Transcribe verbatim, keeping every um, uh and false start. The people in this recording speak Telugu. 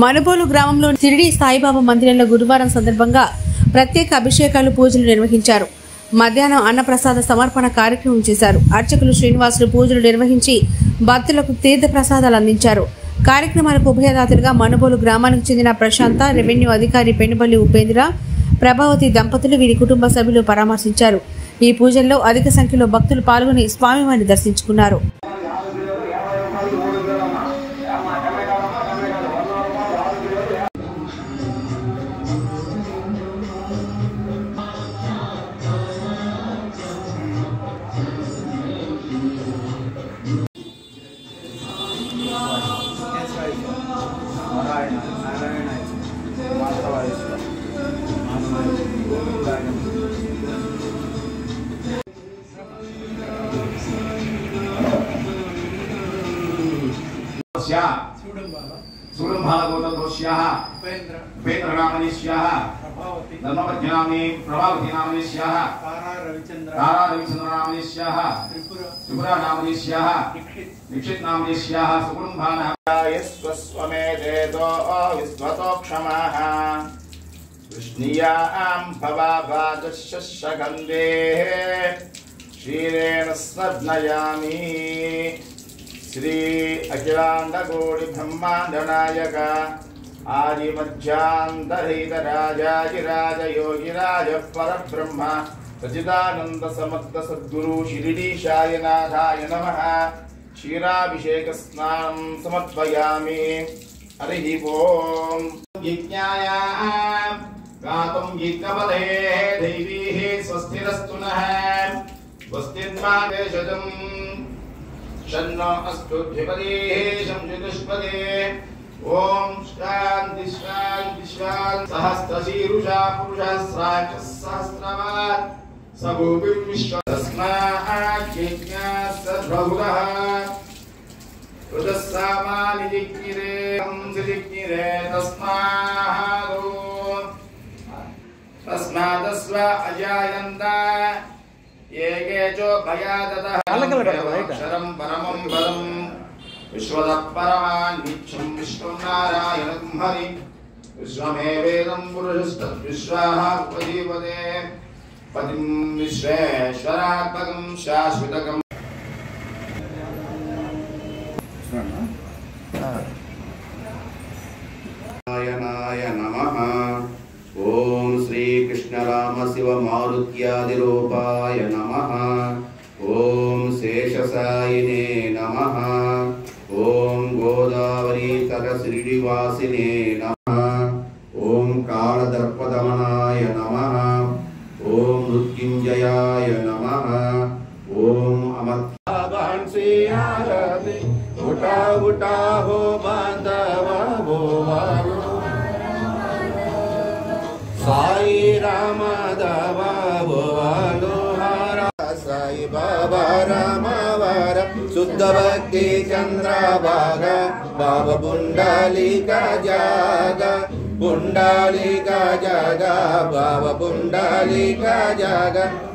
మనుబోలు గ్రామంలో షిరిడి సాయిబాబా మందిరంలో గురువారం సందర్భంగా ప్రత్యేక అభిషేకాలు పూజలు నిర్వహించారు. మధ్యాహ్నం అన్నప్రసాద సమర్పణ కార్యక్రమం చేశారు. అర్చకులు శ్రీనివాసులు పూజలు నిర్వహించి భక్తులకు తీర్థ ప్రసాదాలు అందించారు. కార్యక్రమాలకు ఉభయదాతలుగా మనుబోలు గ్రామానికి చెందిన ప్రశాంత, రెవెన్యూ అధికారి పెనుబల్లి ఉపేంద్ర, ప్రభావతి దంపతులు వీరి కుటుంబ సభ్యులు పరామర్శించారు. ఈ పూజల్లో అధిక సంఖ్యలో భక్తులు పాల్గొని స్వామివారిని దర్శించుకున్నారు. धर्मपत्नी प्रभावती नामनिश्याः तारा रविचंद्र तारा रविचंद्र नामनिश्याः त्रिपुरा त्रिपुरा नामनिश्याः दीक्षित नामनिश्याः सुकुंभानाः यस्वस्वमेधेतो विश्वतोक्षमाः कृष्णीयां भवाभाजशगन्धे क्षीरेण स्नग्नयामि श्री अखिलांडकोटि ब्रह्मांड नायक आदि मध्यांतरहित राजाधिराज योगिराज परब्रह्म सच्चिदानंद समर्थ सद्गुरु शिरिडीशाय नाथाय नमः। क्षीराभिषेक स्नानं समर्पयामि। हरिः ओम्। यज्ञाय गातुं यज्ञपदे दैवीः स्वस्तिरस्तु नः स्वस्तिर्मादेशजम् शन्नो अस्तु धिपतिः शंसुदुष्पदे। ओम शांति शांति शांति। सहस्रशीरुषा पुरुषसहस्राक्षः सहस्रवान् सबूभिः विश्व तस्मात् यज्ञास्तद्बहुलः रुद्रसामानि जिज्ञिरे जिज्ञिरे तस्मात् तस्मादस्व अजायन्त येके चो भयादतः अक्षरं परमं पदम् विश्वतः नित्यं विष्णुं नारायणं हरि विश्वमेवेदं पुरुषस्तद्विश्वाः उपजीवते पतिं विश्वेश्वरात्मकं शाश्वतकम्। नारायणाय नमः। ओम श्री कृष्ण राम शिव मारुत्यादिरूपाय नमः। ओम शेषसायिने नमः। ओम गोदावरी तर श्रीनिवासिने नमः। ओम कालदर्पदमनाय नमः। ओम मृत्युंजयाय नमः। ओम अमर्त्यावांसी आरति उठा उठा हो बांधवा वो वारो साई राम दवा वो वालो हरा साई बाबा राम वारा शुद्ध भक्ति चंद्रभाग बाबा पुंडलिका जागा पुंडलिका जागा बाबा पुंडलिका जागा।